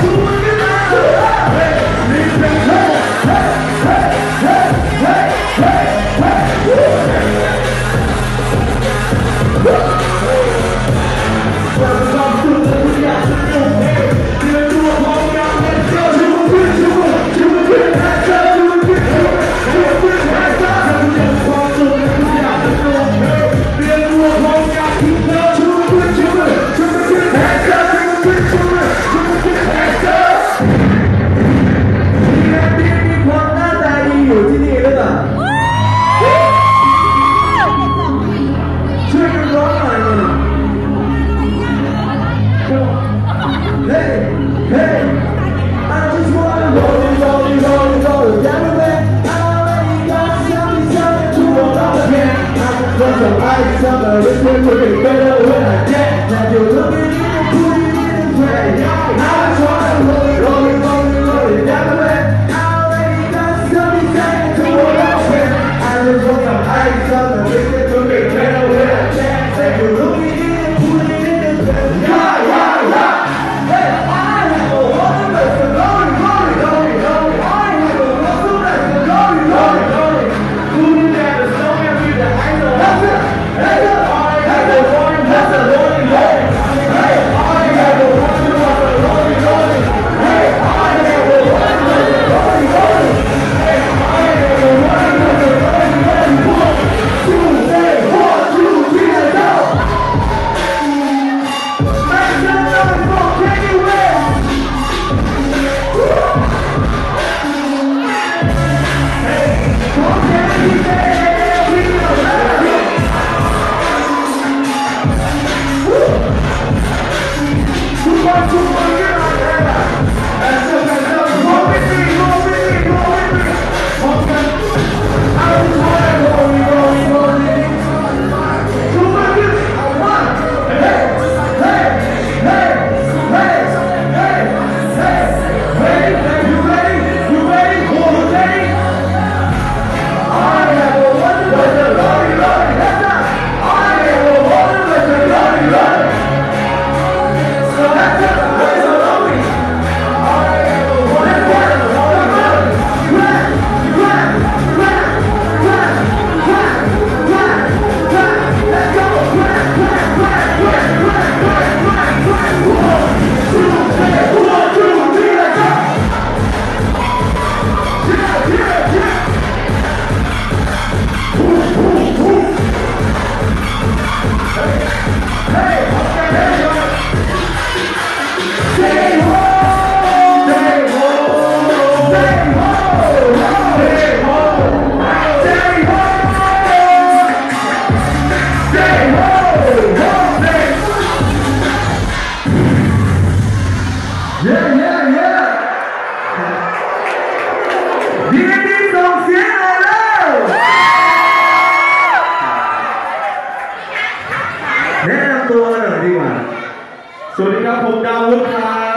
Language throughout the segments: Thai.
สวัสดีครับผมดาววุฒิครับ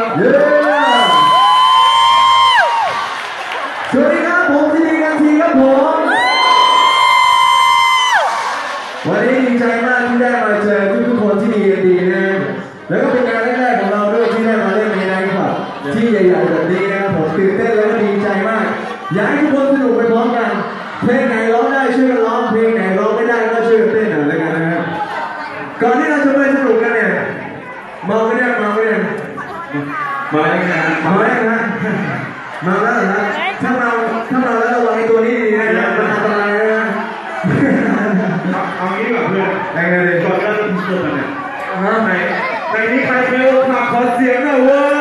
สวัสดีครับผมทีกันทีครับผมวันนี้ดีใจมากที่ได้มาเจอทุกคนที่ดีกันดีนะแล้วก็เป็นงานแรกๆของเราด้วยที่ได้มาเล่นในไนท์คลับที่ใหญ่ๆแบบนี้นะครับผมตื่นเต้นแล้วก็ดีใจมากอยากให้ทุกคนสนุกไปพร้อมกันเพลงไหนร้องได้ช่วยกันร้องเพลงไหนร้องไม่ได้ก็ช่วยกันเต้นหน่อยแล้วกันนะครับก่อนที่เราจะไปสนุกกันเนี่ยมาไม่ได้มาแล้วนะถ้าเราแล้วระวังตัวนี้ดีนะครับมันอันตรายนะเอางี้ดีกว่าเพื่อนไงเลยก่อนเริ่มเริ่มเนี่ยในนี้ใครเคยมาขอเสียงหน่อยเว้ย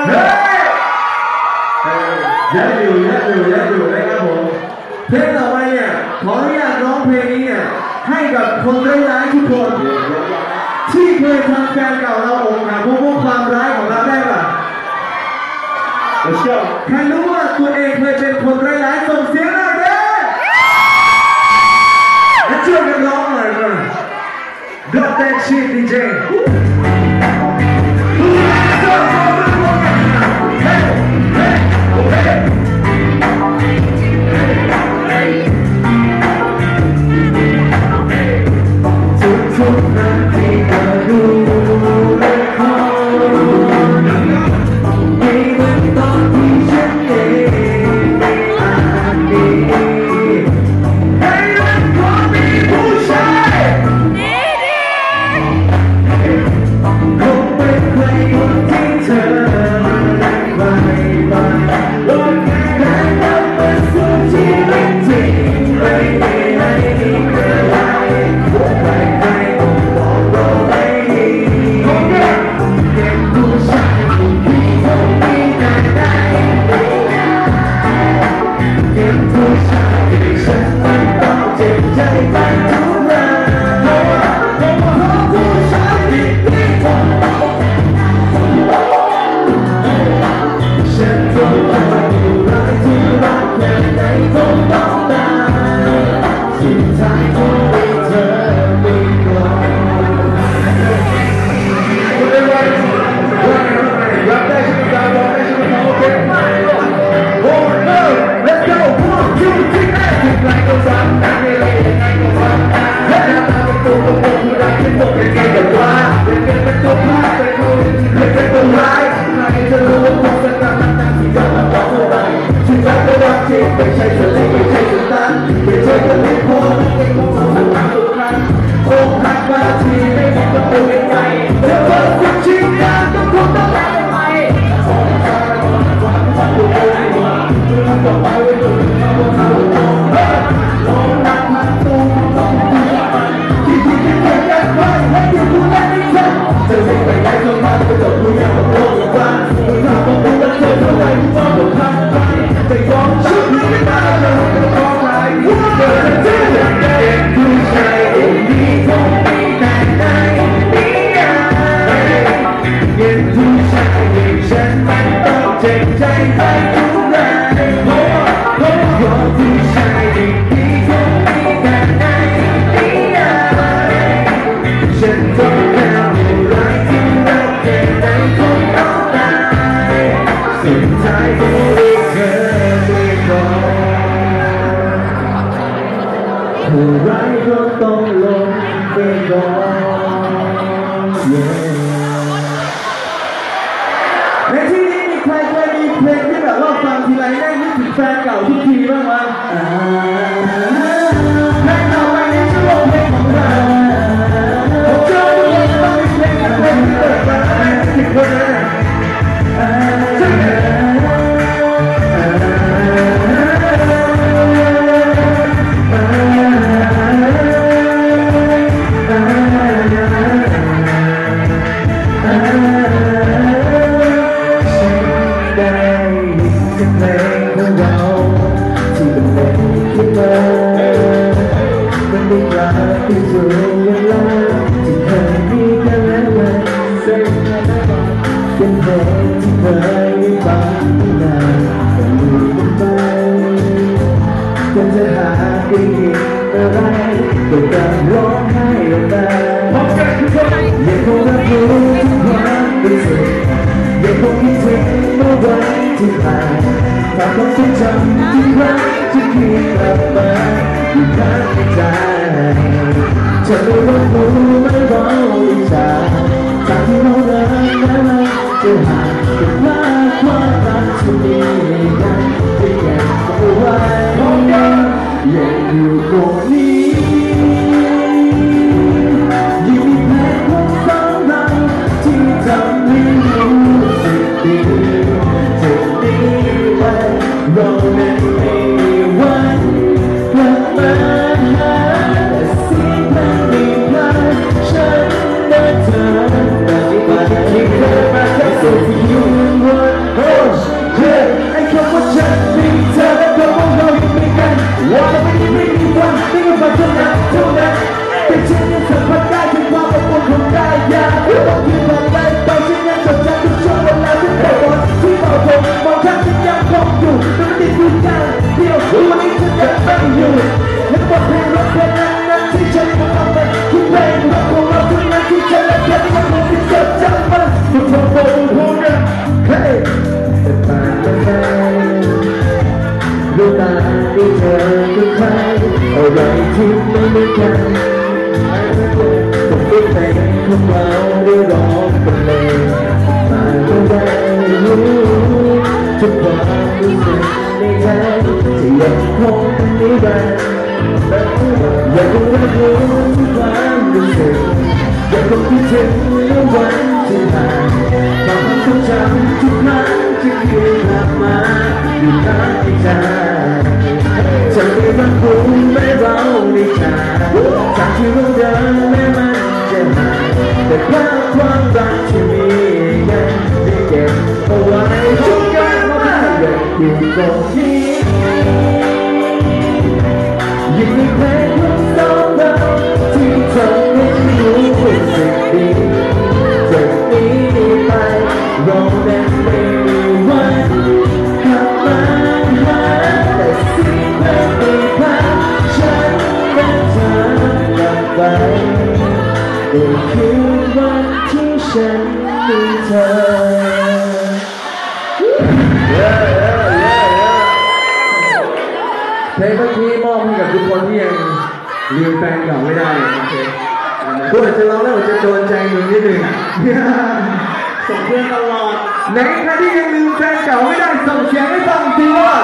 เยอะอยู่นะครับผมเพลงต่อไปเนี่ยขออนุญาตร้องเพลงนี้เนี่ยให้กับคนร้ายทุกคนที่เคยทำแฟนเก่าเราอกหักเพราะความร้ายของเราได้ป่ะใครรู้ว่าตัวเองเคยเป็นคนร้ายส่งเสียงหน่อยเด้อและช่วยกันร้องหน่อยมา Drop that shit DJทุกนาทีก็ดูละครไม่เหมือนตรักที่รักแค่ไหนคงต้องตายสุดท้ายคงไม่เธอไม่กลัวรับได้ใช่ไหมครับรับได้ใช่ไหมครับโอเคโอ้ no let's go 1 2 3 ยังไงก็ฟังนะยังไงก็ฟังนะและหน้าตาเป็นตัวโกงผู้รักที่บอกยังไงก็ว่ายังไงเป็นตัวพลาดเป็นคนยังไงเป็นร้ายใครจะรู้ว่าความสัมพันธ์นั้นที่จะมาบอกเท่าไรฉันรักก็รักจริงไม่ใช่ทะเลไม่ใช่สุดตันไม่ใช่ทะเลพอไม่คงสัมพันธ์ทุกครั้งโอ้หักมาทีไม่มีประตูใหญ่เธอเปิดสุดชิงงานต้องคงต้องได้ไหมโอ้ตาโดนความฝันตัวเองว่าเธอต่อไปไว้ดูเขาเขาโอ้รักมันตัวต้องดูมันที่ที่ที่เกิดกันไว้ให้ที่ดูแลไม่ใช่จะไม่ไปไหนก็มาก็จบดูอย่างกับโลกอีกวันเมื่อทำก็เป็นเธอเท่าไรที่ว่าผมทำไปแต่ยอมชุดนี้มาแล้วก็ขอไปเกิดเจอเด็กผู้ชายดีคงมีแต่ในนิยายเย็นผู้ชายอย่างฉันมันต้องเจ็บใจไปทุกรายเพราะผู้ชายดีคงมีแต่ในนิยายฉันต้องการอะไรที่รักแค่ไหนคงต้องตายสุดท้ายก็ได้เธอไม่บอกผู้ร้ายก็ต้องลงไปก่อนในที่นี้มีใครเคยมีเพลงที่แบบว่าฟังทีไรได้นึกถึงแฟนเก่าทุกทีบ้างไหมเพลงต่อไปนี้ชื่อว่าเพลงของเราผมเชื่อว่าทุกคนต้องมีเพลงที่เกิดมาในชีวิตคนนั้นใช่ไหมที่สุดเวลาที่เคยมีกันแล้วมันเส้นเป็นเพลงที่เคยได้ฟังนานแต่ลืมไปควรจะหาได้ยินอะไรก็การร้องไห้ออกมายังคงรับรู้ทุกความรู้สึกยังคงคิดถึงเมื่อวันที่ผ่านฝากความทรงจำทุกครั้งที่คิดกลับมาอยู่ข้างในใจจะไม่รู้ไม่รู้อีกจากที่เราเดินมาจะห่างกันมากความรักที่มีกันที่แก่เอาไว้ยังอยู่ตรงนี้ยิ่งแพ้ของสองเราที่ทำให้รู้สึกดีจากนี้ไปเรานั้นไม่มีวันกลับมาหาแต่เสียงเพลงดีพลาดฉันและเธอแต่ที่เคยมาแค่สิ่งที่อยู่วันโอ้เฮ้ไอ้คำว่าฉันมีเธอและคำว่าเราอยู่ด้วยกันว่าเราไม่มีวันไม่มีวันเท่านั้นแต่ฉันยังสัมผัสได้ถึงความอบอุ่นของกายยาต้องยืนผ่านไปฉันยังจดจำทุกช่วงเวลาทุกแต่วันที่เราคงมองข้ามฉันยังคงอยู่แต่ไม่ได้คุยกันเดียววันนี้ฉันยังไม่อยู่และบทเพลงรักเพลงนั้นที่ฉันต้องเอาไปทุกเพลงรักของเราทุกนั้นที่ฉันและเธอที่มันรู้สึกจดจำมันทุกคนบอกพูดกันเฮ้ยแต่ต่างกันไปดูตาที่เธอคือใครอะไรที่ไม่เหมือนกันผมได้เพลงของเราได้ร้องเป็นเพลงมาไม่ได้รู้ทุกความรู้สึกในใจที่ยังคงเป็นนิรันดร์ยังคงรับรู้ทุกความรู้สึกยังคงคิดถึงเมื่อวันที่ผ่านความทรงจำทุกครั้งที่คืนกลับมาอยู่ข้างในใจจะไม่รักคุณไม่เราได้จากที่เราเดินแม้มันจะห่างแต่ภาพความรักที่มียังได้เก็บเอาไว้ทุกการมายังอยู่ตรงนี้ยิ่งมีเพลงของสองเราที่ทำให้รู้สึกดีจากนี้ไปเราได้ไม่มีวันเธอเพลงเมื่อกี้มอบให้กับทุกคนที่ยังลืมแฟนเก่าไม่ได้โอเคกูอาจจะร้องแล้วอาจจะโดนใจมึงนิดหนึ่งส่งเพื่อนตลอดไหนใครที่ยังลืมแฟนเก่าไม่ได้ส่งเสียงให้ฟังทีว่า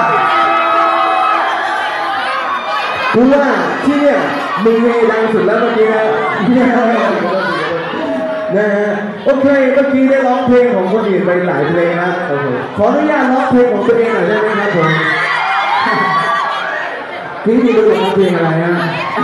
กูว่าที่เนี่ยมึงเฮดังสุดแล้วเมื่อกี้นะฮะโอเคเมื่อกี้ได้ร้องเพลงของคนอื่นไปหลายเพลงนะขออนุญาตร้องเพลงของตัวเองหน่อยได้ไหมครับผมพี่มีประโยชน์เพลงอะไรฮะ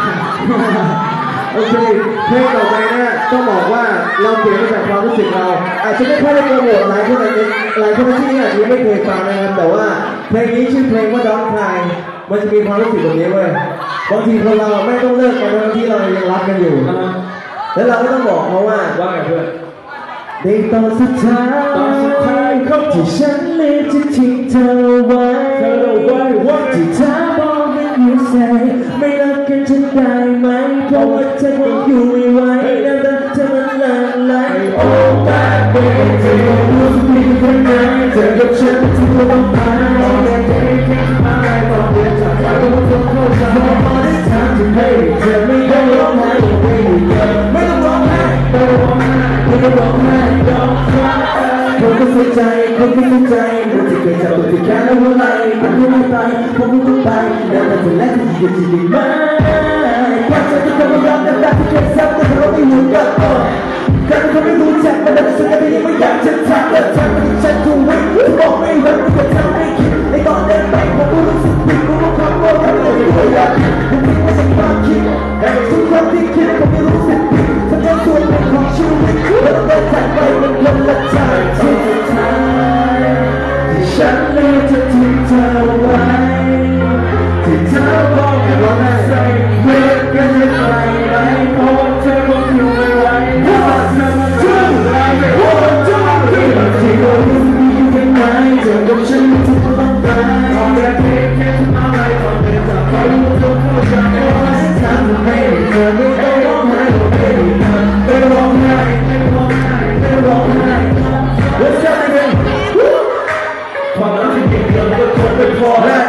โอเคเพลงต่อไปนะต้องบอกว่าเราเขียนมาจากความรู้สึกเราอาจจะไม่ค่อยได้โปรโมทหลายคนที่นี่อาจจะไม่เคยฟังนะครับแต่ว่าเพลงนี้ชื่อเพลงว่า Don't Cry มันจะมีความรู้สึกแบบนี้เว้ยบางทีคนเราไม่ต้องเลิกกันบางทีเรายังรักกันอยู่แล้วเราก็ต้องบอกเขาว่าไงเพื่อนในตอนสุดท้ายที่ฉันเลือกจะทิ้งเธอไว้ที่เธอบอกให้อยู่ใส่ไม่รักกันจะได้ไหมเพราะว่าเธอคงอยู่ไม่ไหวน้ำตาเธอมันหลั่งไหลโอ้บาเบเธอรู้สึกดีแค่ไหนเธอกับฉันที่ต้องไปแต่เธอแค่มาได้บอกเธอจากไปก็ต้องเข้าใจพอได้ทางที่ให้เธอไม่ต้องร้องไห้ไม่ต้องร้องไห้ไม่ต้องร้องไห้ไม่ต้องร้องไห้คนก็เสียใจคนก็เสียใจมันจะเกิดจากตัวที่แค่แล้วอะไรมันก็ไม่ตายผมก็ต้องไปแล้วแต่คนแรกที่จะดีไหมความใจที่คนรักนั้นได้ที่เคยซ้ำแต่เราไม่รู้กันการที่เขาไม่รู้จักมันนั้นสุดท้ายยังไม่อยากจะทักแต่ทำให้ฉันถูกไว้บอกไม่รักก็ทำให้คิดในตอนเดินไปผมก็รู้สึกผิดผมก็ความโกรธทำให้ตัวอยากผมคิดว่าฉันความคิดแต่ทุกครั้งที่คิดผมก็รู้สึกผิดฉันเป็นส่วนหนึ่งของชีวิตแล้วเดินจากไปเป็นคนละใจที่สุดท้ายที่ฉันเลือกจะทิ้งเธอไว้ที่เธอบอกกับเราใส่เมื่อกันจะไปไหนเพราะว่าเธอคงอยู่ไม่ไหวเพราะว่าเธอมันทุ่มไรเพราะว่าเธอที่บางทีก็รู้ดีแค่ไหนเธอกับฉันที่ต้องตายขอแค่เพียงแค่ทำอะไรก่อนเดินจากไปรู้ตัวเข้าใจว่าทำให้เธอไม่ต้องร้องไห้ไม่ร้องไห้ไม่ร้องไห้ไม่ร้องไห้ What's up again ความรักที่เดียวก็ทนไม่พอแล้ว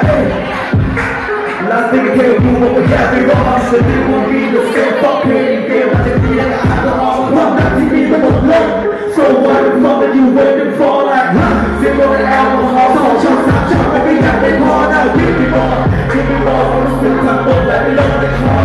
Last thing I tell you what we got to go on so they won't be the same fucking game อาจจะมีอะไรอาจจะออกความรักที่มีทั้งหมดเลย So what the fuck are you waiting for like เสียงรถแอลกอฮอล์2ช่อง3ช่องไม่อยากได้พอนะพี่ไม่บอกความรู้สึกทั้งหมดและไม่ลงในคอ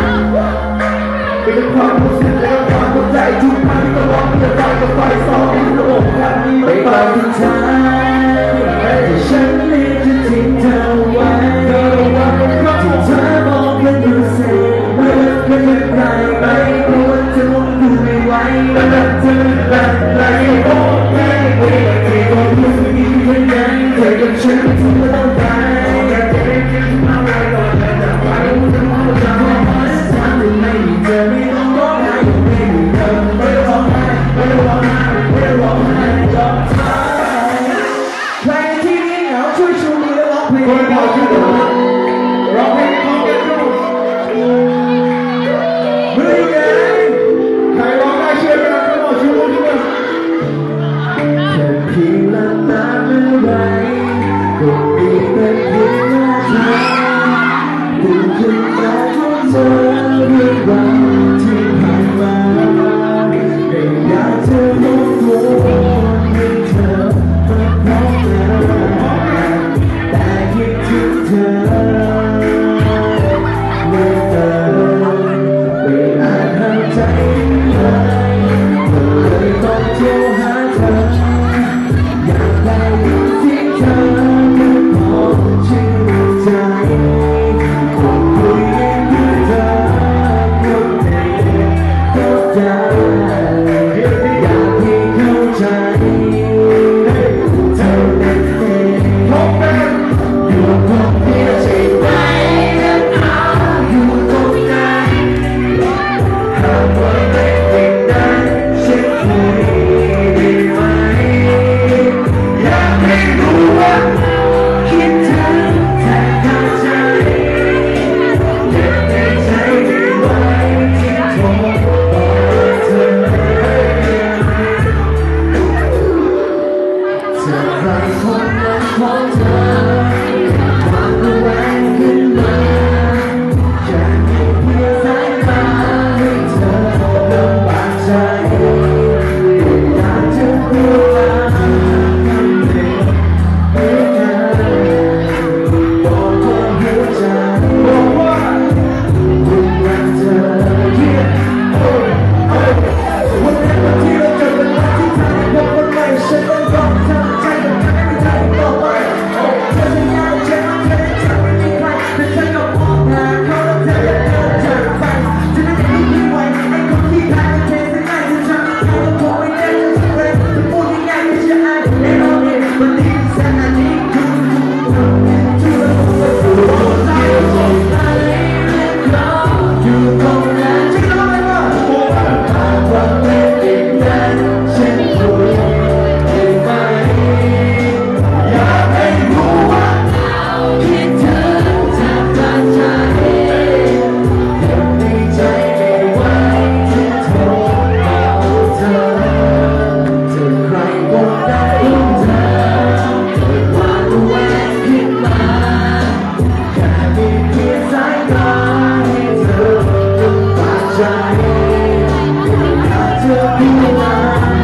เป็นความรู้สึกและความเข้าใจทุกครั้งที่ต้องร้องจะตายกับไฟซ้อมที่ระบบครั้งนี้ไม่ไปสุดท้ายที่ฉันเลือกจะทิ้งเธอไว้ที่เธอบอกกันอยู่เสียเมื่อกันไม่ไกลไปเพราะว่าเธอคงอยู่ไม่ไหวแต่เธอแบบไหนโอ้ไม่ที่ก็รู้สึกดีแค่ไหนเธอกับฉันที่ไม่ต้องไปแต่เธอแค่มาไว้ก่อนแต่ไปรู้สึกว่าจะไม่ทำให้ไม่เจอไม่ต้องร้องไห้ไม่เดินไม่ร้องไห้ไม่ร้องไห้ไม่ร้องไห้ยอมตายใครที่นี่เหงาช่วยชูมือแล้วร้องเพลงคนเราชื่อร้องเพลงของกันดูมืออยู่ไหนใครร้องได้เชื่อกันนะขอชูมือด้วยแค่เพียงหลับตาเมื่อไรก็มีแต่เพียงหน้าเธอตื่นขึ้นมาทุกเจอเรื่องราวที่ผ่านมาไม่อยากจะรบกวนให้เธอมาพบเจอแต่คิดถึงเธอเมื่อเธอไม่อาจทำใจได้ก็เลยต้องโทรหาเธออยากได้ยินเสียงเธอเพื่อขอชื่นใจคนคุยกับเธอคนเดียวก็ได้ของเธอความระแวงขึ้นมาแค่มีเพียงสายตาให้เธอลำบากใจอยากจะพูดลาคำหนึ่งให้กันบอกว่าหัวใจบอกว่าคุณรักเธอวันนี้วันที่เราเจอกันวันที่ทำให้พบกันใหม่ฉันต้องบอกทำใจกับเธอไม่ได้ต่อไปเธอสัญญาว่าฉันรักเธอจะไม่มีใครแต่ฉันก็มองหาเขาแล้วเธออยากเดินจากไปจะได้ไม่รู้ไม่ไหวไอ้คนที่ทำให้เธอได้จะทำให้เขาคงไม่ได้จะเล่นจะพูดยังไงไม่เชื่อไอ้ไอ้เราเนี่ยวันนี้แสนนานนี้คือช่วยบอกใจบอกใจอยู่ตรงนั้นฉันรู้ไหมว่าความเป็นอีกนั้นฉันรู้ได้ไหมอยากให้รู้ว่าที่เธอจะตัดใจเก็บในใจไม่ไหวที่โทรบอกเธอจะใครบอกได้เธอเกิดความระแวงขึ้นมาแค่มีเพียงสายตาให้เธอลำบากใจอยากจะพูดลา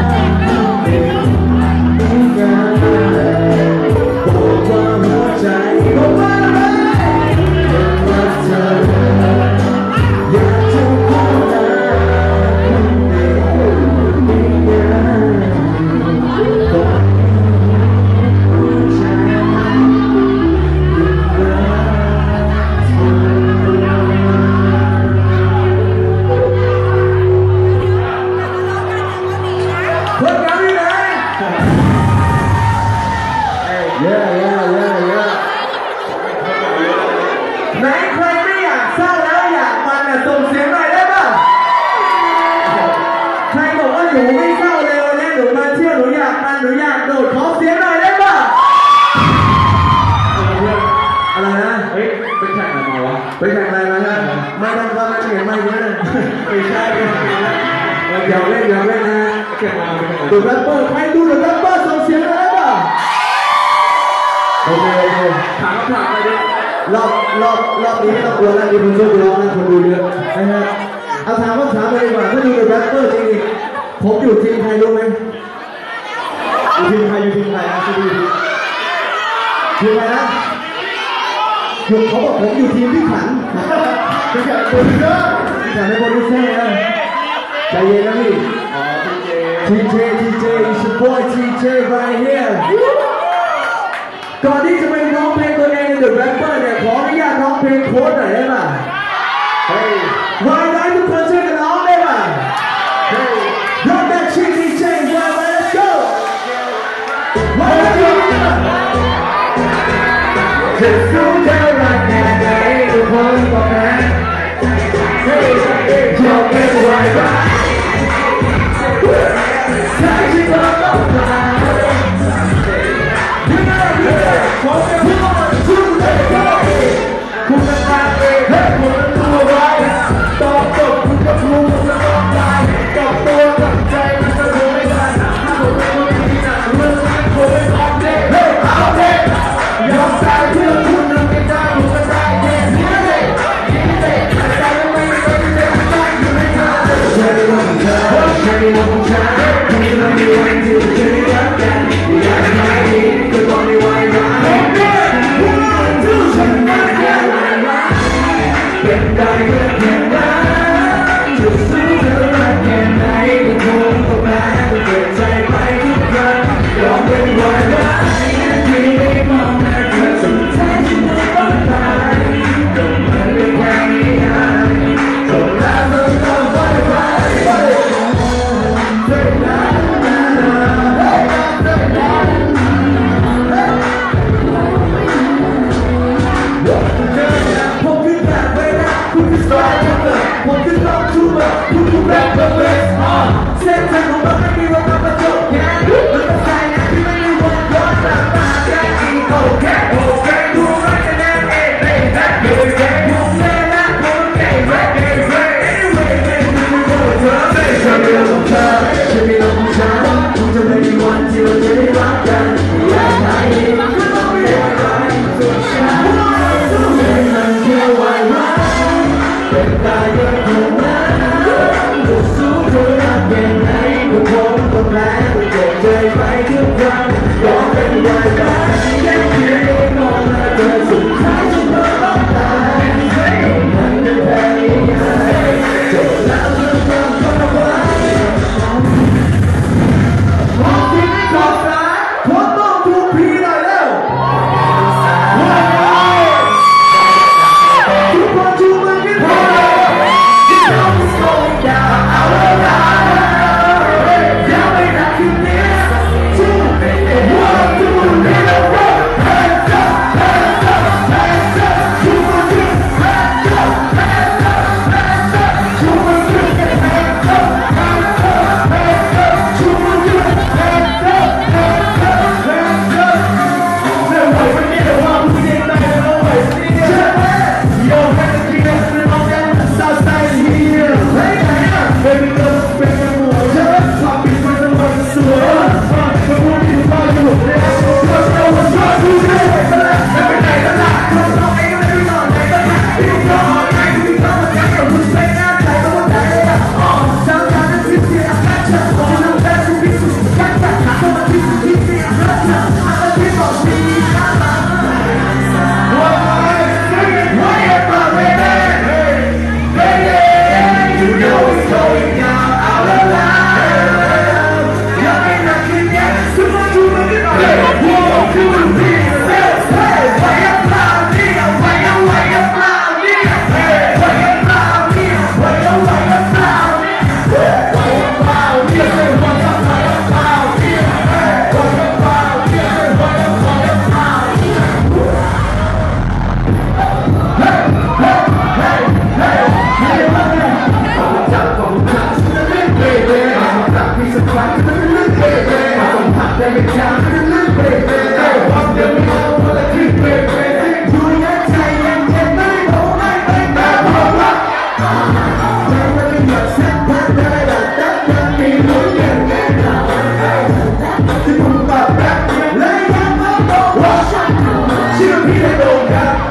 บอกว่าหัวใจบอกว่าอะไรรักเธออยากจะพูดลาบอกหัวใจคนงานที่ไหนเย้ไหนใครไม่อยากเศร้าแล้วอยากมันน่ะส่งเสียงหน่อยได้ป่ะใครบอกว่าหนูไม่เศร้าเลยวันนี้หนูมาเที่ยวหนูอยากมันหนูอยากโดดขอเสียงหน่อยได้ป่ะอะไรนะเฮ้ยไปแข่งอะไรมาวะไปแข่งอะไรมาฮะไม่ต้องเข้ามาเห็นไม่เยอะนะไม่ใช่ไม่ใช่อยากเล่นนะแข่งมาเป็นดูแรปเปอร์ใครดูดูแรปเปอร์ส่งเสียงหน่อยได้ป่ะโอเคถามอะไรดิรอบนี้ไม่ต้องกลัวแล้วมีคนช่วยร้องนะคนดูเยอะนะฮะเอาถามว่าถามเลยดีกว่าถ้าดูดูแรปเปอร์จริงๆผมอยู่ทีมใครรู้ไหมอยู่ทีมใครนะชื่อทีมใครนะอยู่เขาบอกผมอยู่ทีมพี่ขันพี่ขันโปรดิวเซอร์พี่ขันเป็นโปรดิวเซอร์นะใจเย็นนะพี่อ๋อ TJ TJ it's your boy TJ right here ก่อนที่จะไปร้องเพลงตัวเองใน The Rapper เนี่ยขออนุญาตร้องเพลงโค้ดหน่อยได้ป่ะเฮ้ยวายได้ทุกคนช่วยกันร้องได้ป่ะเฮ้ยยกthat shit TJ let's go let's go จะสู้เท่าไรแค่ไหนทุกคนบอกนะเฮ้ยยกเป็นวายได้ใช่ที่เราต้องการคุณจะตายให้คนตัวไว้ตอบจบคุณก็รู้จะต้องตายตอบตัวกับใจมันจะรู้ไม่ได้ถ้าผมเป็นคนที่หนักเรื่องนี้ผมไม่ออกเด็กเฮ้ยเอาเด็กยอมตายเพื่อคุณทำไม่ได้ผมจะได้แค่นี้เด็กแต่ใจไม่ได้เด็กได้อยู่ในทางใช่ว่าผมจะใช่ว่าผมจะที่เรามีวันที่จะได้รักกันอยากให้ดีก็ต้องมีวันรักฉันไม่ได้รักเป็นได้แค่เพียงนั้นจะสู้เธอรักแค่ไหนก็คงต้องแพ้ต้องเปิดใจไปทุกครั้งยอมเป็นวันรักที่ไม่มองหน้าเธอสุดท้ายฉันไม่ต้องตายก็มันเป็นแค่นี้นะก็แล้วต้องไปผมขึ้นแบบเวลาคุณคือสไตล์ผมขึ้นรอบทูบะคุณคือแรปเปอร์เวสเส้นทางของเราไม่มีวันกลับมาจบแค่มันต้องใส่นะที่ไม่มีวันย้อนกลับมาแค่อีกโอเคดูไม่จะแน่เองเองแค่ดูแค่ดูแค่นะผมแค่แรปanyway ไม่รู้ว่าเธอไม่ใช่เรื่องของเธอฉันไม่ต้องของฉันคงจะไม่มีวันที่เราจะได้รักกันอยากให้มันก็ต้องมี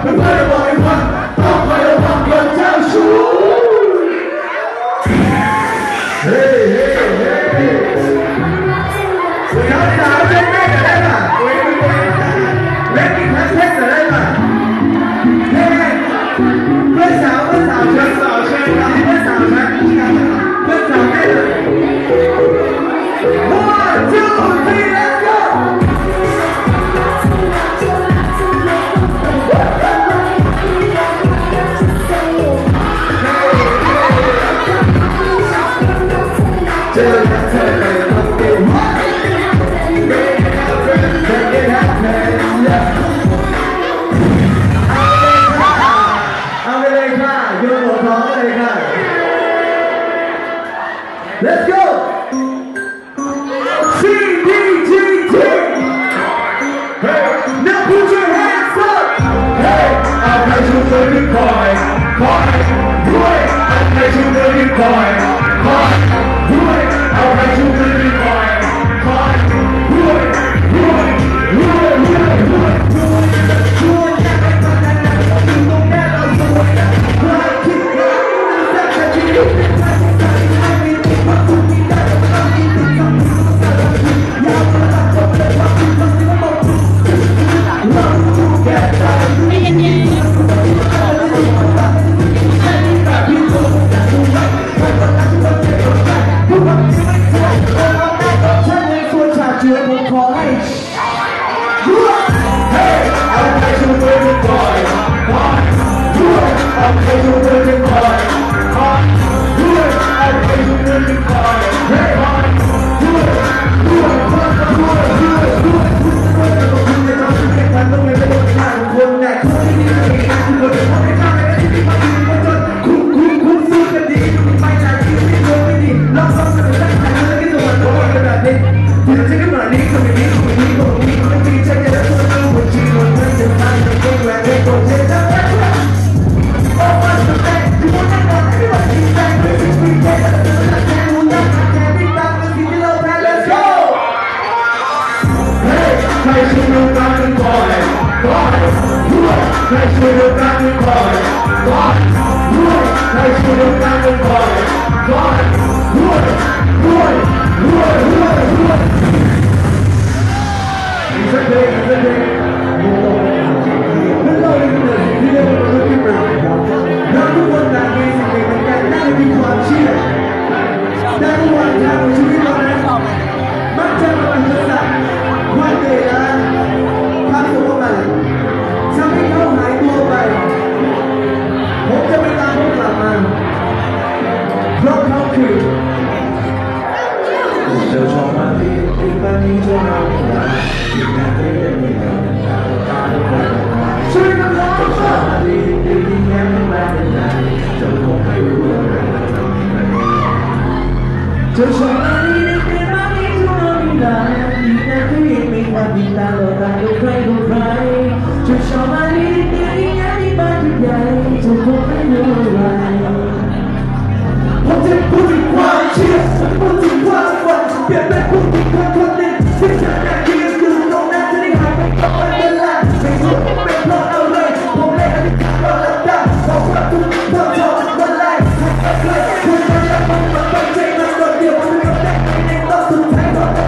เพื่อนๆบอกให้ฟังต้องคอยระวังคนเจ้าชู้เฮ้ยเฮ้ยเฮ้ยสาวๆเล่นแม่กันได้ป่ะเล่นอีกครั้งเล่นกันได้ป่ะเฮ้ยเพื่อนสาวเชิญเพื่อนสาวเชิญเพื่อนสาวได้เลย1, 2, 3 let's go Let's go! CDGT! Hey, now put your hands up! Hey, I'll pay you for the coin. I'll pay you for the coin. I'll pay you for the coin.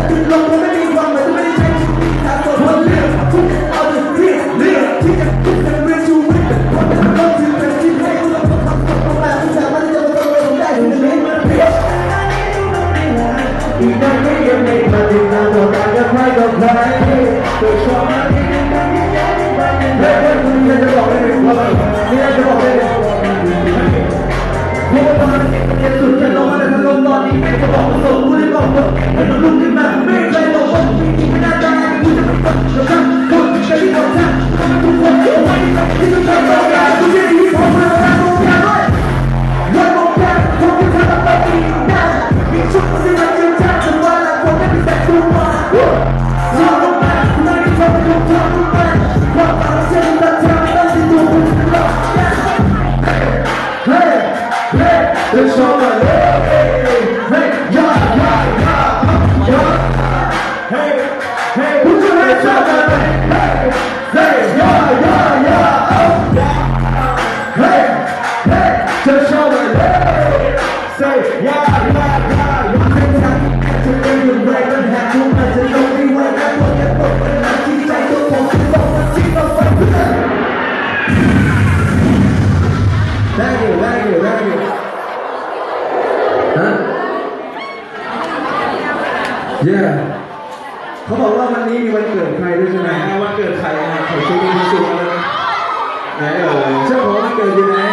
Let's go! เย้เขาบอกว่าวันนี้มีวันเกิดใครด้วยใช่ไหมวันเกิดใครนะขอช่วยมีสุขอะไรไหนเจ้าของวันเกิดอยู่ไหน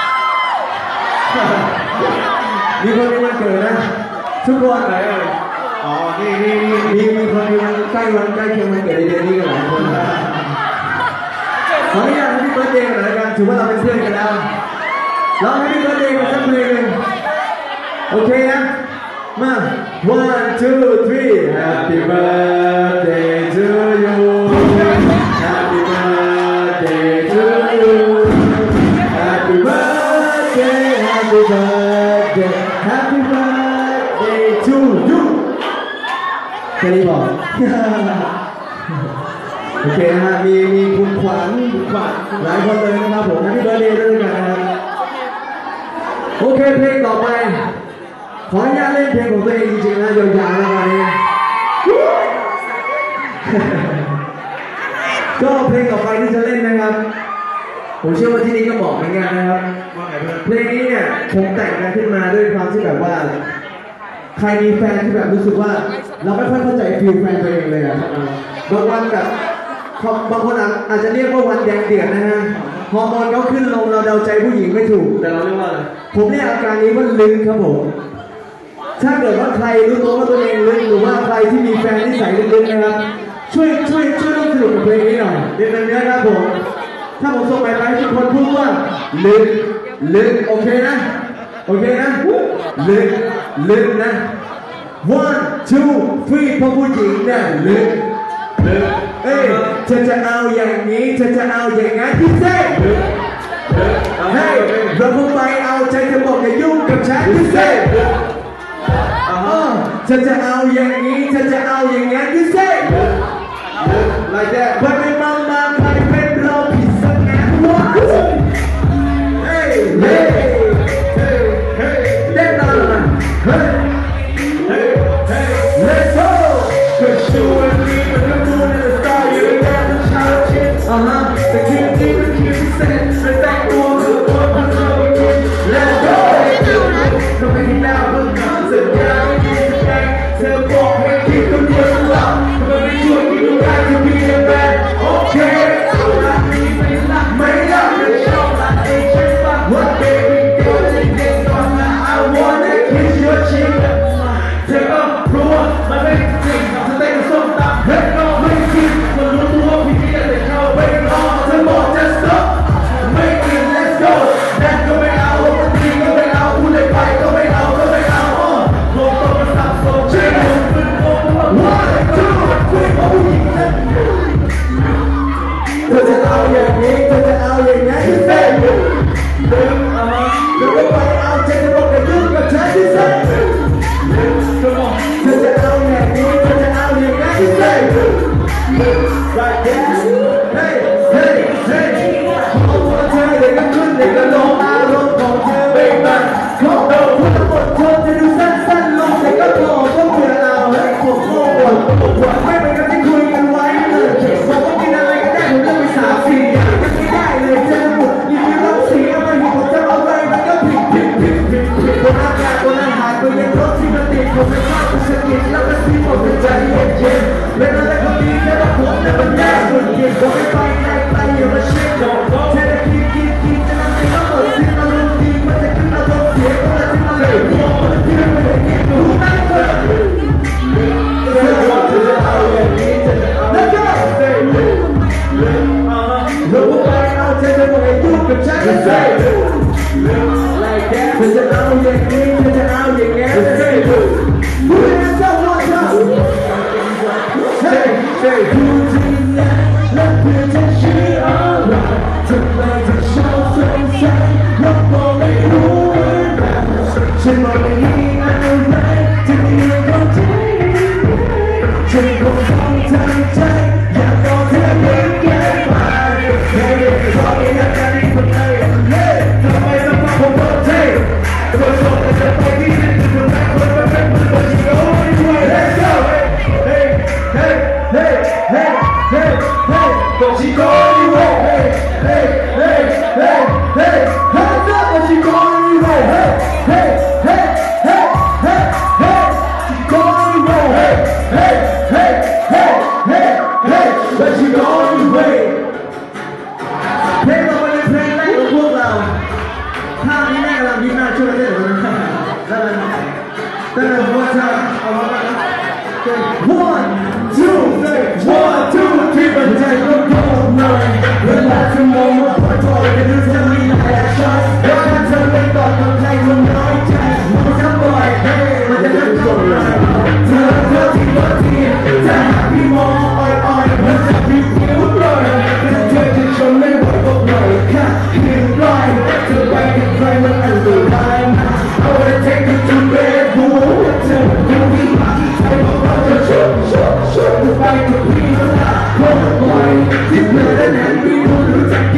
มีคนมีวันเกิดนะทุกคนไหนอ๋อนี่มีคนมีวันใกล้เคียงวันเกิดในเดือนนี้กันหลายคนขออนุญาตให้พี่เบิร์ดเดย์กันหน่อยกันถือว่าเราเป็นเพื่อนกันแล้วร้องให้พี่เบิร์ดเดย์กันสักเพลงหนึ่งโอเคนะมา one two three Happy birthday to you Happy birthday to you Happy birthday Happy birthday Happy birthday to you แค่นี้บอกโอเคนะฮะมีคุณขวัญหลายคนเลยนะครับผม Happy birthday ด้วยกันนะครับโอเคเพลงต่อไปขออนุญาตเล่นเพลงของตัวเองจริงๆนะยาวๆแล้ววันนี้ก็เพลงต่อไปที่จะเล่นนะครับผมเชื่อว่าที่นี่ก็บอกเหมือนกันนะครับเพลงนี้เนี่ยผมแต่งกันขึ้นมาด้วยความที่แบบว่าใครมีแฟนที่แบบรู้สึกว่าเราไม่ค่อยเข้าใจฟีลแฟนตัวเองเลยอะบางวันแบบบางคนอาจจะเรียกว่าวันแดงเดือดนะฮะฮอร์โมนเขาขึ้นลงเราเดาใจผู้หญิงไม่ถูกแต่เราเรียกว่าอะไรผมเรียกอาการนี้ว่าลึกครับผมถ้าเกิดว่าใครรู้ตัวว่าตัวเองลึกหรือว่าใครที่มีแฟนที่ใส่ลึกๆนะครับช่วยร่วมสนุกกับเพลงนี้หน่อยเรียนเนื้อครับผมถ้าผมส่งไปให้ทุกคนพูดว่าลึกโอเคนะลึกนะ one two three พอผู้หญิงเนี่ยลึกเอ้ยเธอจะเอาอย่างนี้เธอจะเอาอย่างนั้นที่เซ่เฮ้ยเราคงไปเอาใจจะบอกอย่ายุ่งกับฉันที่เซ่เธอจะเอาอย่างนี้เธอจะเอาอย่างนั้นที่เซ่ like that วันไม่มาใครเป็นเราผิดสักแง่วะเฮ้ยเล่นตลอดเฮ้ย let's go cause you and me but the moon and the star you ain't got no challenge the king said the thank you for the let's go come back now look sit downเธอบอกให้คิดคนเดียวหลับทำไมไม่ช่วยคิดดูได้จะมีแต่แฟนโอเคเอาละนี้ไม่รักไม่ชอบละเองใช่ปะ What baby girlเด็กๆก่อนนะ I wanna kiss your cheek เธอก็รู้ว่ามันไม่จริงสเต็กกับส้มตำเฮ้ยก็ไม่จริงคนรู้ตัวว่าพี่จะแต่เข้าไปรอเธอบอกจะ stop ไม่กิน let's go นั่นก็ไม่เอาวันนี้ก็ไม่เอาพูดเลยไปก็ไม่เอาโลกต้องมาสับสนเชื่อเป็นโง่ว่าเธอคุยกับผู้หญิงนั้นเธอจะเอาอย่างนี้เธอจะเอาอย่างนี้ที่เซ่เธอก็ไปเอาใจจะบอกกับยุ่งกับฉันที่เซ่เธอจะเอาอย่างนี้เธอจะเอาอย่างนี้ที่เซ่ like that เฮ้ของเธอเด็กก็ขึ้นเด็กก็ลงอารมณ์ของเธอไม่มันของเราพูดทั้งหมดเธอจะดูสั้นลงแต่ก็พอต้องเผื่อเราให้ผมโง่หวังไม่เป็นกับที่คุยกันไว้เลยบอกว่ากินอะไรก็ได้ผมเลือกไป3-4อย่างก็ไม่ได้เลยเจอหมดยิ่งไม่รับเสียมาหิวผมจะเอาอะไรมันก็ผิดคนอากาศคนอาหารคนเย็นรถที่มันติดผมไม่ชอบผู้ชกิจแล้วก็ซีผมเป็นใจเย็นเวลาแล้วก็ดีแค่ว่าผมแต่มันแย่สุดเย็นผมไม่ไปไหนไปอย่ามาเช็คแค่ได้คิดจะนำไปทั้งหมดที่มาลุ้นดีมันจะขึ้นมาลงเสียงคนละที่มาเลยที่มันไม่ได้เก็บดูนั่งเลยเธอจะเอาอย่างนี้เธอจะเอาแล้วก็เราไปเอาเธอจะบอกให้ยุ่งกับฉันเซ่เธอจะเอาอย่างนี้เธอจะเอาอย่างนี้เซ่พูดให้เจ้าว่าเจ้าเซ่พูดจริงนะแล้วเพื่อจะเชื่ออะไรทำไมถึงชอบสงสัยแล้วบอกไม่รู้ฉันบอกไม่มีอะไรจะมีคนใจฉันคงต้องทำใจอยากบอกเธอเพียงแค่ไปแค่เด็กขอให้รักกันอีกคนเลยทำไมต้องมาผมบอกเธอตัวสดจะไปที่ไหนจะไปคนมาเป็นมือคนที่โอ้ยด้วย Let's go hey but she calling you hey hands up but she calling you hey she calling you hey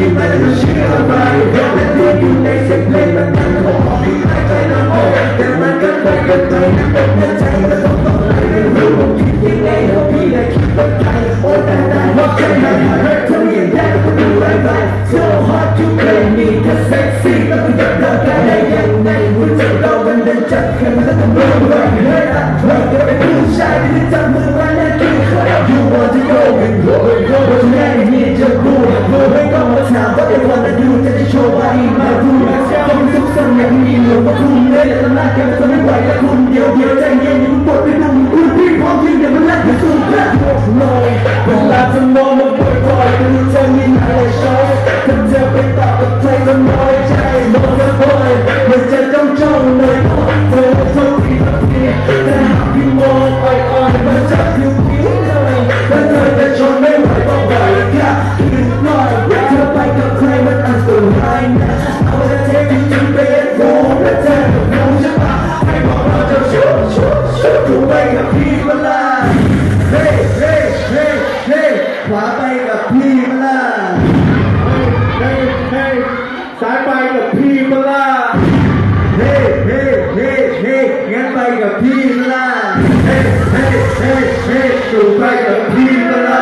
ไม่ต้องเชื่ออะไรเดี๋ยวมันดีอยู่ในเสียงเพลงมันดังก็บอกไม่ใครใจเราโอ้แต่มันก็ไปกันไปนั่งเป็นใจมันต้องไหลไม่รู้ว่าคิดยังไงแล้วพี่ได้คิดแบบไหนโอ้แต่ได้ว่าแค่ไหนเธออย่างแรกก็ดูไรไป so hard to play me เธอเซ็กซี่แล้วก็ยังเดินได้ยังไงหัวใจเรามันเดินจับกันแล้วต้องรู้ว่าเฮ้ยเฮ้ยเธอเป็นผู้ชายที่จับมือไว้แล้วกินข้าว you want to go and go and go เพราะแม่นี่จะรู้ไม่ต้องมาถามว่าไอ้วันนั้นดูจะได้โชว์ว่าอีกมาพูดต้องสุขสันต์อย่างมีหรือว่าคุณเนี่ยจะลากกันจะไม่ไหวแล้วคุณเดียวใจเย็นอย่าเพิ่งปวดไปดูคุณพี่พร้อมยืนอย่ามาลักไปสู้พระลอยเวลาจะมองมันบ่อยๆไม่รู้จะมีอะไรชอบถ้าเธอไปตอบกับใครก็น้อยใจมองกันบ่อยมันจะจ้องเลยเธอทุกทีแต่หากพี่มองอ่อนๆมันจะผิวเลยแล้วเธอจะชนไม่ไหวก็ปล่อยแค่ยืนหน่อยเธอไปกับใครมันอันตรายนะเอาแต่เทปที่จะเป็นฟูและเธอกับน้องจะมาให้บอกเราจะชุบถูไปกับพี่มาล่ะเฮ้เฮ้เฮ้เฮ้ขวาไปกับพี่มาล่ะเฮ้เฮ้ซ้ายไปกับพี่มาล่ะเฮ้เฮ้เฮ้เฮ้งั้นไปกับพี่มาล่ะเฮ้เฮ้เฮ้เฮ้ถูไปกับพี่มาล่ะ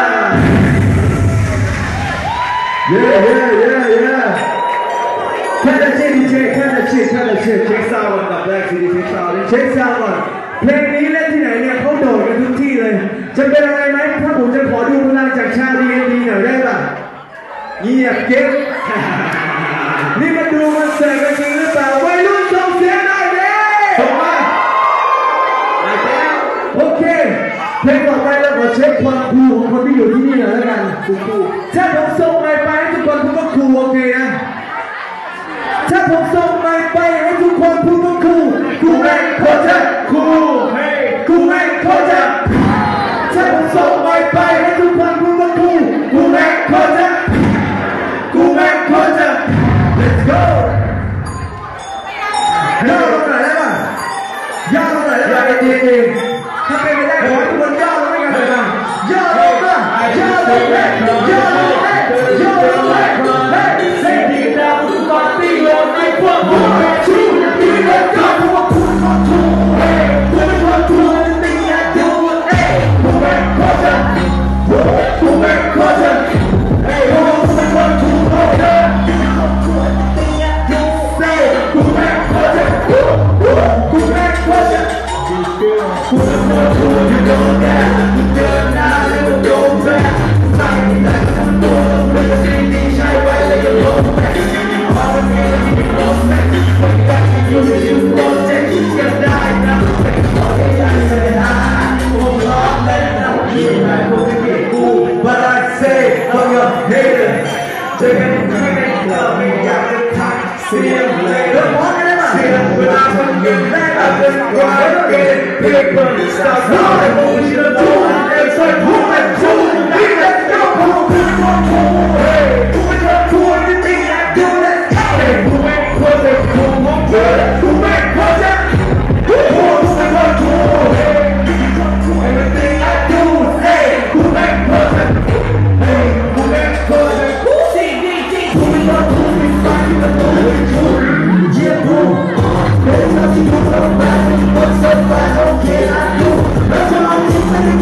Yeah. Kind of shit, DJ. Check sound ก่อนดับแรก CD check sound ก่อนเพลงนี้เล่นที่ไหนเนี่ยเขาโดดกันทุกที่เลยจะเป็นอะไรไหมถ้าผมจะขอดูพลังจากชาลีดีหน่อยได้ป่ะเงียบเก็บนี่มาดูมันเสิร์ฟกันจริงหรือเปล่าวัยรุ่นส่งเสียงหน่อยเด้ส่งมาโอเคเพลงต่อไปเราขอเช็คความคูลของคนที่อยู่ที่นี่หน่อยแล้วกันคูลถ้าผมส่งไมค์ไปให้ทุกคนพูดว่าคูลโอเคนะถ้าผมส่งไมค์ไปให้ทุกคนพูดว่าคูลแม่งโคตรคูลเฮ้ยคูลแม่งโคตรถ้าผมส่งไมค์ไปให้ทุกคนพูดว่าคูลแม่งโคตรlet's go ย่อลงหน่อยได้ป่ะย่อลงหน่อยได้ป่ะจริงๆถ้าเป็นไปได้ขอให้ทุกคนย่อลงไม่กันเลยนะย่อลงมาย่อลงเลยย่อลงเลยย่อลงเลยเฮ้ยเสียงดีดาวทุกคนตีโลดในพวกมึงชูตีโลดกับพวกคุณมาทูเฮ้ยคุณตีอย่าดูเอ้ยคุณแม่งโคตรเฮ้ยคุณแม่งโคตรเฮ้ยคุณเป็นคนทูโคตรYou don't have to turn now, you don't back. Fighting like a bull, with a CD, shy white like a low back. All the feeling you lost back. When you got to use it, you won't take it, you're dying now. Okay, I said I won't love that now. You might go to get cool, but I say, I'm your hater. They're gonna bring it up, we got the time. See you later. See you when I forget that I just wanna get it. Paper, stop running, what you do? It's like who and two, let's go. Hey, who is your cool? Everything I do, let's go. Hey, who ain't close it? Who ain't close it? Who is your cool? Hey, everything I do, hey, who ain't close it? Hey, who ain't close it? CDG, who is your cool? We find you the cool. Yeah, bro. There's nothing to talk about. What's so bad? Okay, I do. That's what I'm saying.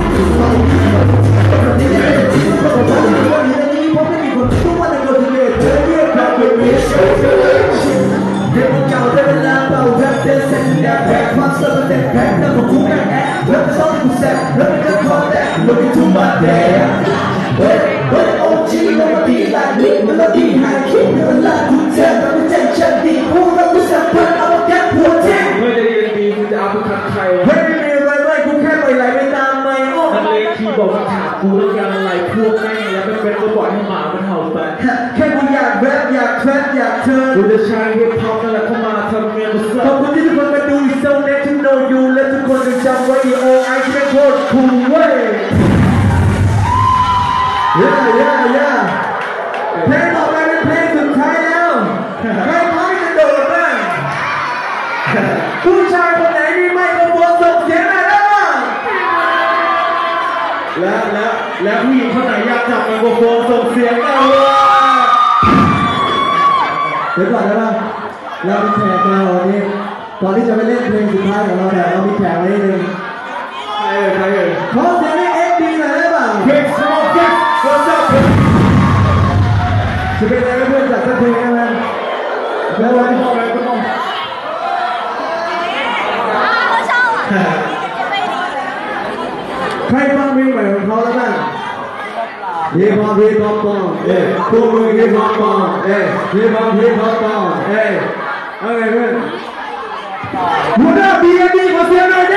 Look into my dad. But OG melody like Nick melody high kick melody to tell the attention the who represent but our gap will take ไม่ได้เรียนดีคุณจะเอาไปทักใครวะเฮ้ยไม่มีอะไรไม่กูแค่ไปไหลไปตามไม่อ้อนักเลงคีย์บอกว่าถามกูแล้วยังอะไรพวกแม่งแล้วเป็นก็ปล่อยให้หมามันเห่าไปแค่กูอยากแรปอยากแทรปอยากเชิญกูจะใช้ฮิปฮอปนั่นแหละเข้ามาทำเมียมาขเสิอบร์ฟคุณที่ทุกคนมาดู so net to know you และทุกคนจะจำไว้โอ้ไอ้ที่เป็นโคตรคูลเว้ยเพลงต่อไปเป็นเพลงสุดท้ายแล้วใครพร้อมจะโดดบ้างผู้ชายคนไหนมีไมโครโฟนส่งเสียงหน่อยได้บ้างแล้วผู้หญิงคนไหนอยากจับไมโครโฟนส่งเสียงได้เลยเรามีแขกมาวันนี้ก่อนที่จะไปเล่นเพลงสุดท้ายของเราเนี่ยเรามีแขกไว้นิดนึงใครขอเสียงให้XDหน่อยได้ป่ะ Big Small Big What's up จะเป็นอะไรเพื่อนจัดสักเพลงไหมแล้ววันนี้ใครฟังเพลงใหม่ของเขาแล้วบ้างฮิปฮอปปองคู่มือฮิปฮอปปองฮิปฮอปปองเอาไงเพื่อนหัวหน้าBNDขอเสียงหน่อยดิ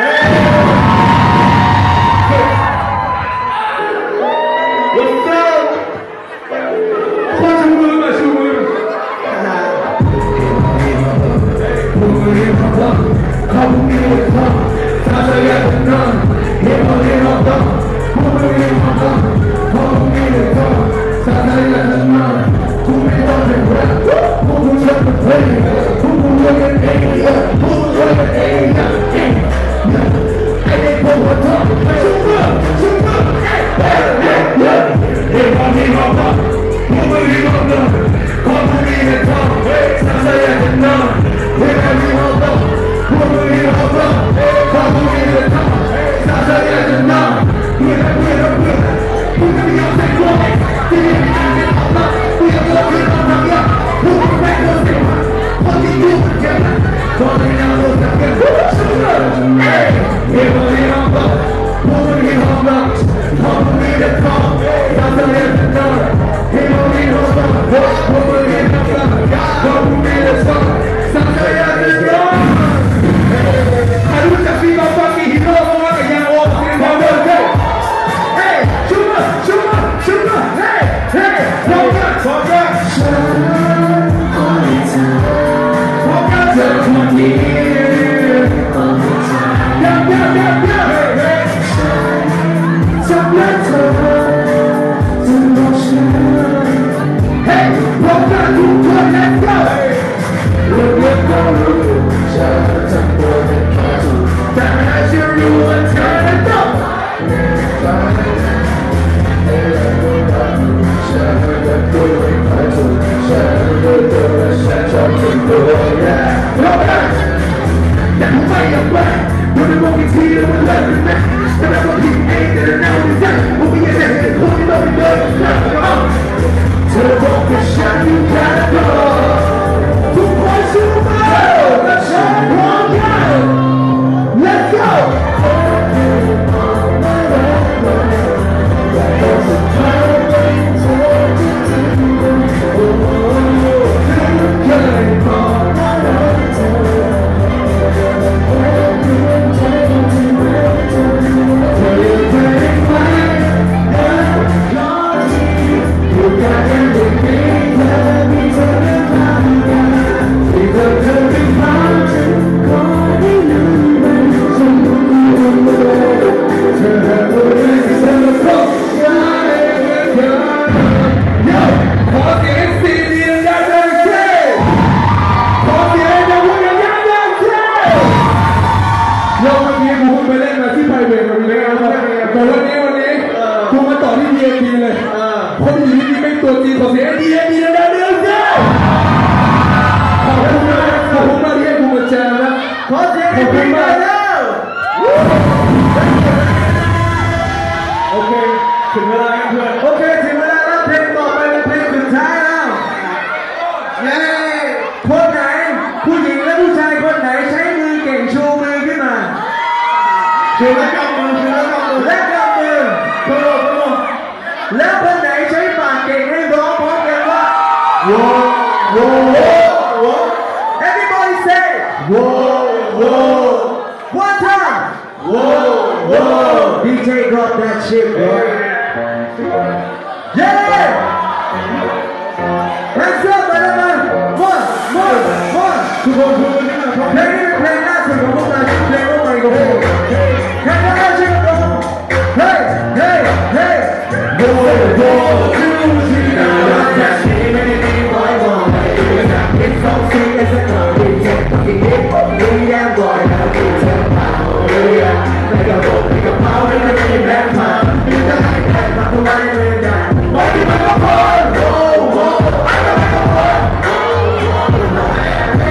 DJ got that shit, bro. Yeah! Hands up, everyone! One! Play that to go home, play over, go home. Can you imagine it, bro? Hey! Go, that shit, anything I want. It's so sweet as a girl, we just fucking hit. We am boy, now we tell power. Like a boat, like a power, and a back time. It's the high time, not the one in the guy. Why do you make a boy? Whoa, I don't make a boy.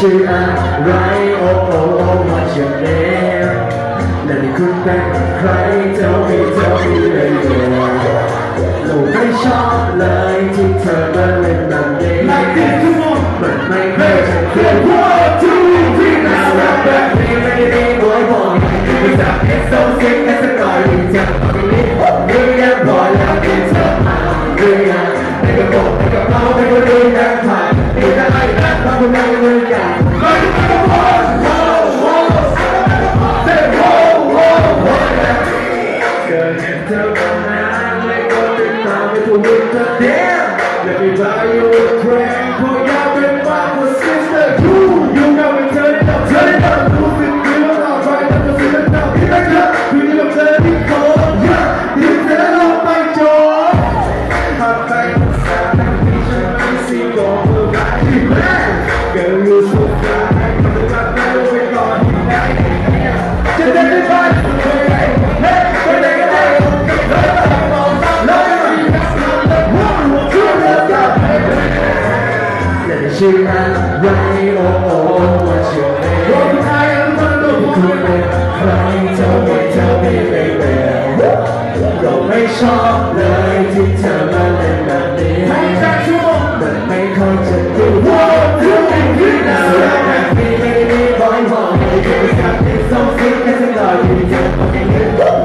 ชื่ออะไรโอ้โอ้โอ้ what's your name และนี่คุณเป็นใคร tell me baby เราไม่ชอบเลยที่เธอมาเล่นแบบนี้ Like this, come on มันไม่เคยจะเกิด one two three น่ารักแบบนี้ไม่ได้บ่อยบ่อยไม่จับเอสโซซิกแค่สักหน่อยที่จะเอาไปลิฟต์เรื่องยังพอแล้วที่เธอมาเรื่องยังในกระโปรงในกระเป๋าในกระดูกยังผ่านไม่ได้รักเพราะคุณไม่เหมือนกันไม่ได้ก็พอโอ้โหเต้นโอ้โหเกิดเห็นเธอมานานเลยก็ติดตามไปทุกวันเธอเดียว Let me buy you a drink, put your big mama sister. You know we turn it up, lose it, feel it up, right up, feel it up. Hit that club, we need a bloody cold, yeah. Hit that up, my jaw. Hot back, I see you go, girl, you so fly. Come on, I know we're gonna be nice. Just let me buy you a drink, hey, but they get out. Let me shoot my way, oh, oh, what's your name? What I am under the tell me, baby. เราไม่ชอบเลยที่เธอมาเล่นแบบนี้มันไม่ค่อยจะดู One two three น่ารักแบบนี้ไม่ได้บ่อยๆไม่ได้สักทีสองทีแค่สักหน่อยที่เธอมาเล่น